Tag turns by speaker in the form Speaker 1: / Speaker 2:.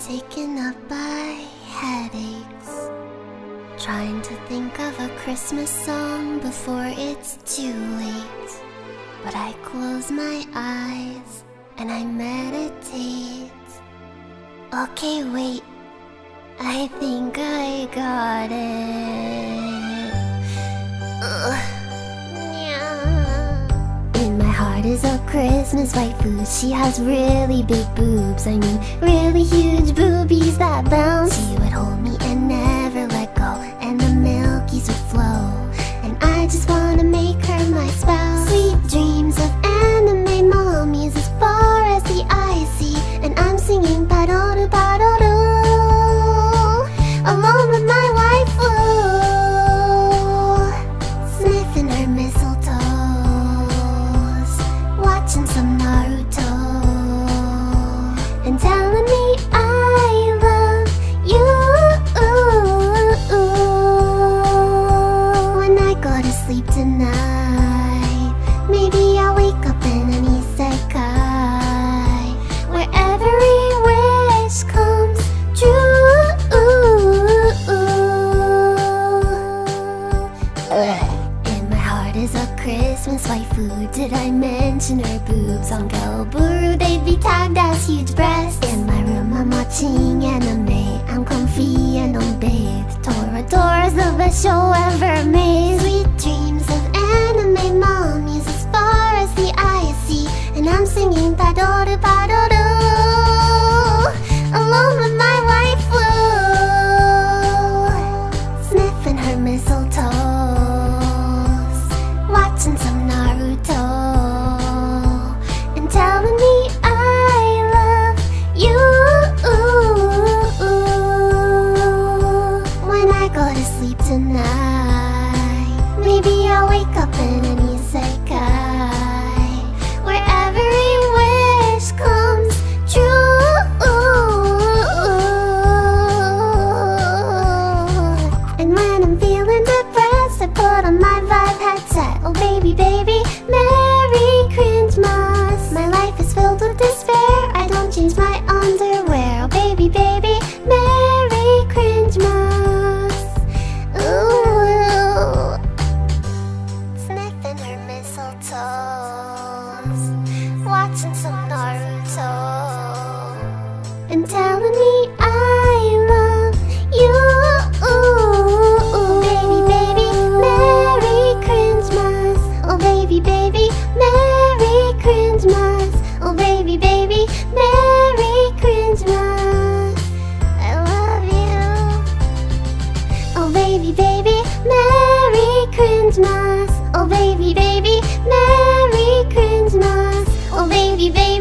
Speaker 1: taken up by headaches, trying to think of a Christmas song before it's too late. But I close my eyes and I meditate. Okay, wait, I think I got it. In my heart is a Christmas waifu. She has really big boobs, I mean really huge boobies that bounce. She would hold me and never let go, and the milkies would flow, and I just wanna make her my spouse. Sweet dreams of anime mommies as far as the eye see, and I'm singing padoru padoru alone with my waifu, sniffing her mistletoes, watching some Naruto, and telling me I love you. When I go to sleep tonight, maybe I'll wake up in an isekai where every wish comes true. In my heart is a Christmas waifu. Did I mention her boobs? On Galburu they'd be tagged as huge breasts. In my room I'm watching anime, I'm comfy and unbathed. Toradora's the best show ever made. Sweet dreams of anime mommies as far as the eye see, and I'm singing padoru padoru alone with my waifu, sniffing her mistletoes, watching some Naruto, and telling me I love you. When I go to sleep tonight, maybe I'll wake up in an isekai where every wish comes true. And when I'm feeling depressed, I put on my vibe headset. Oh baby, baby, Merry Christmas. My life is filled with despair, I don't change my underwear. Oh baby, baby, Merry Christmas. Ooh. Sniffing her mistletoes, watching some Naruto, and telling me I love you. Baby, baby, Merry Christmas. Oh baby, baby, Merry Christmas. Oh baby, baby, Merry Christmas. I love you. Oh baby, baby, Merry Christmas. Oh baby, baby, Merry Christmas. Oh baby, baby.